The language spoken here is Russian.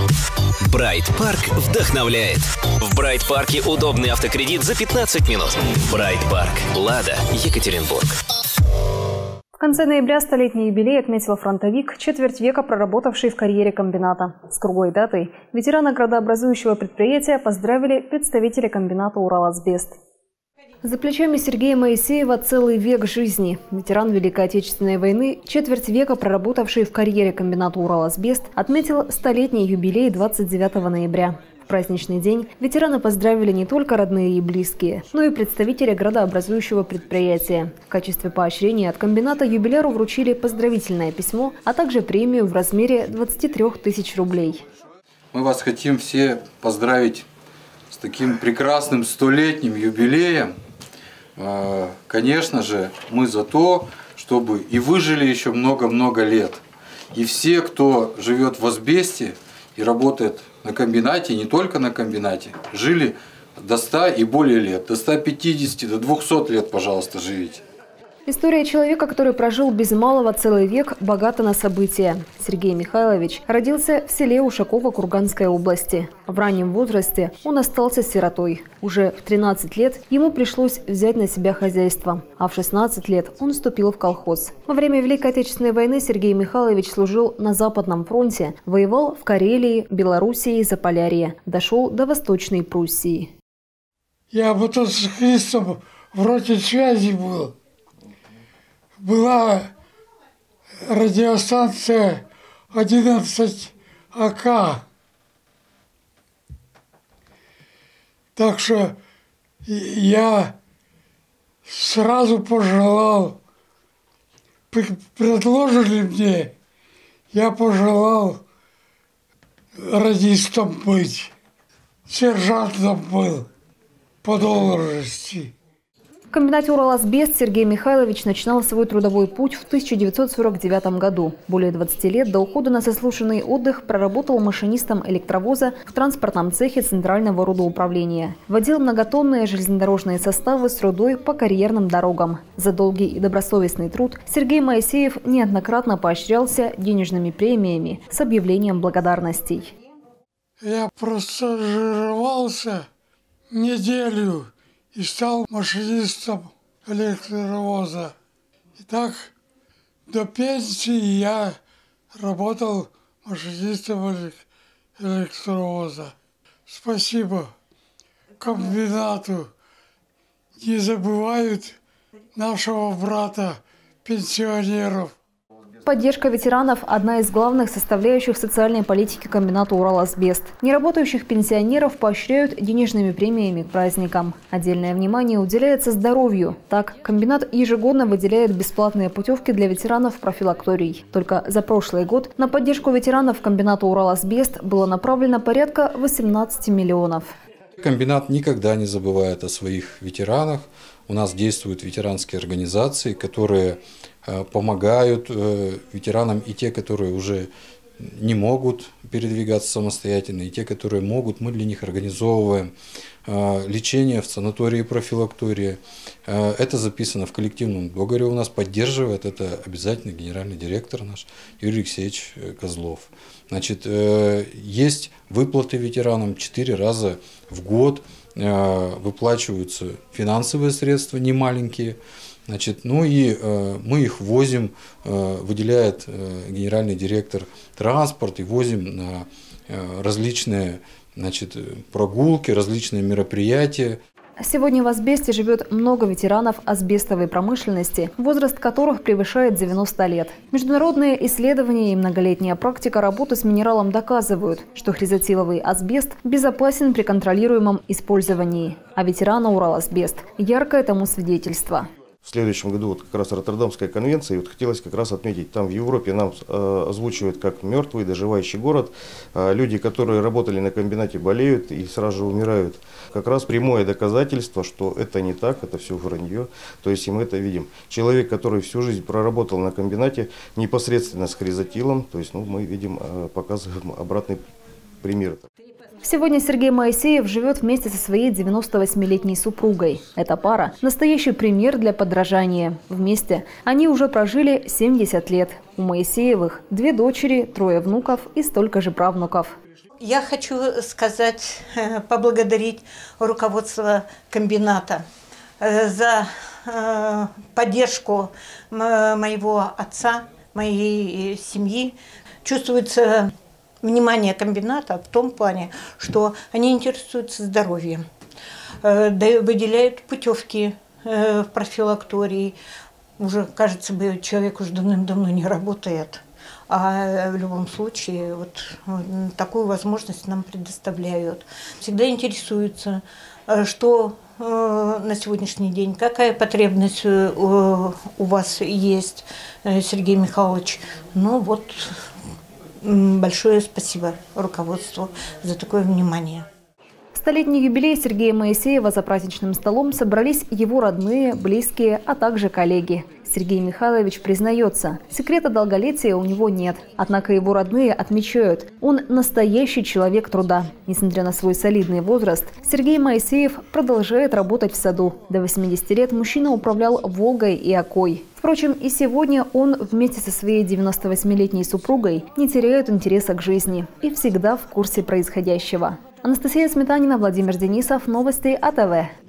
Брайт Парк вдохновляет. В Брайт Парке удобный автокредит за 15 минут. Брайт Парк, Лада, Екатеринбург. В конце ноября столетний юбилей отметил фронтовик, четверть века проработавший в карьере комбината. С круглой датой ветерана градообразующего предприятия поздравили представители комбината «Ураласбест». За плечами Сергея Моисеева целый век жизни. Ветеран Великой Отечественной войны, четверть века проработавший в карьере комбината «Ураласбест», отметил столетний юбилей 29 ноября. В праздничный день ветераны поздравили не только родные и близкие, но и представители градообразующего предприятия. В качестве поощрения от комбината юбиляру вручили поздравительное письмо, а также премию в размере 23 тысяч рублей. Мы вас хотим все поздравить с таким прекрасным столетним юбилеем. Конечно же, мы за то, чтобы и вы жили еще много-много лет. И все, кто живет в Асбесте и работает на комбинате, не только на комбинате, жили до 100 и более лет, до 150, до 200 лет, пожалуйста, живите. История человека, который прожил без малого целый век, богата на события. Сергей Михайлович родился в селе Ушаково Курганской области. В раннем возрасте он остался сиротой. Уже в 13 лет ему пришлось взять на себя хозяйство, а в 16 лет он вступил в колхоз. Во время Великой Отечественной войны Сергей Михайлович служил на Западном фронте, воевал в Карелии, Белоруссии и Заполярье, дошел до Восточной Пруссии. Я мотоциклистом в роте связи был. Была радиостанция 11 АК. Так что я сразу пожелал, предложили мне, я пожелал радистом быть, сержантом был по должности. В комбинате «Ураласбест» Сергей Михайлович начинал свой трудовой путь в 1949 году. Более 20 лет до ухода на заслуженный отдых проработал машинистом электровоза в транспортном цехе Центрального родоуправления. Водил многотонные железнодорожные составы с рудой по карьерным дорогам. За долгий и добросовестный труд Сергей Моисеев неоднократно поощрялся денежными премиями с объявлением благодарностей. Я простажировался неделю и стал машинистом электровоза. И так до пенсии я работал машинистом электровоза. Спасибо комбинату. Не забывают нашего брата, пенсионеров. Поддержка ветеранов – одна из главных составляющих социальной политики комбината «Ураласбест». Неработающих пенсионеров поощряют денежными премиями к праздникам. Отдельное внимание уделяется здоровью. Так, комбинат ежегодно выделяет бесплатные путевки для ветеранов в профилакторий. Только за прошлый год на поддержку ветеранов комбината «Ураласбест» было направлено порядка 18 миллионов. Комбинат никогда не забывает о своих ветеранах. У нас действуют ветеранские организации, которые помогают ветеранам, и те, которые уже не могут передвигаться самостоятельно, и те, которые могут, мы для них организовываем лечение в санатории и профилактории. Это записано в коллективном договоре, у нас поддерживает это обязательно генеральный директор наш Юрий Алексеевич Козлов. Значит, есть выплаты ветеранам 4 раза в год, выплачиваются финансовые средства, немаленькие. Значит, ну и мы их возим, выделяет генеральный директор транспорт, и возим на различные, значит, прогулки, различные мероприятия. Сегодня в Асбесте живет много ветеранов асбестовой промышленности, возраст которых превышает 90 лет. Международные исследования и многолетняя практика работы с минералом доказывают, что хризотиловый асбест безопасен при контролируемом использовании. А ветерана «Ураласбест» – яркое тому свидетельство. В следующем году вот как раз Роттердамская конвенция, и вот хотелось как раз отметить, там в Европе нам озвучивают как мертвый, доживающий город. Люди, которые работали на комбинате, болеют и сразу же умирают. Как раз прямое доказательство, что это не так, это все вранье. То есть и мы это видим. Человек, который всю жизнь проработал на комбинате непосредственно с хризотилом, то есть мы видим, показываем обратный пример. Сегодня Сергей Моисеев живет вместе со своей 98-летней супругой. Эта пара – настоящий пример для подражания. Вместе они уже прожили 70 лет. У Моисеевых 2 дочери, 3 внуков и столько же правнуков. Я хочу сказать, поблагодарить руководство комбината за поддержку моего отца, моей семьи. Чувствуется внимание комбината в том плане, что они интересуются здоровьем, выделяют путевки в профилактории. Уже, кажется, человек уже давным-давно не работает, а в любом случае вот такую возможность нам предоставляют. Всегда интересуются, что на сегодняшний день, какая потребность у вас есть, Сергей Михайлович. Ну вот, большое спасибо руководству за такое внимание. В столетний юбилей Сергея Моисеева за праздничным столом собрались его родные, близкие, а также коллеги. Сергей Михайлович признается, секрета долголетия у него нет. Однако его родные отмечают, он настоящий человек труда. Несмотря на свой солидный возраст, Сергей Моисеев продолжает работать в саду. До 80 лет мужчина управлял «Волгой» и «Окой». Впрочем, и сегодня он вместе со своей 98-летней супругой не теряет интереса к жизни и всегда в курсе происходящего. Анастасия Сметанина, Владимир Денисов. Новости АТВ.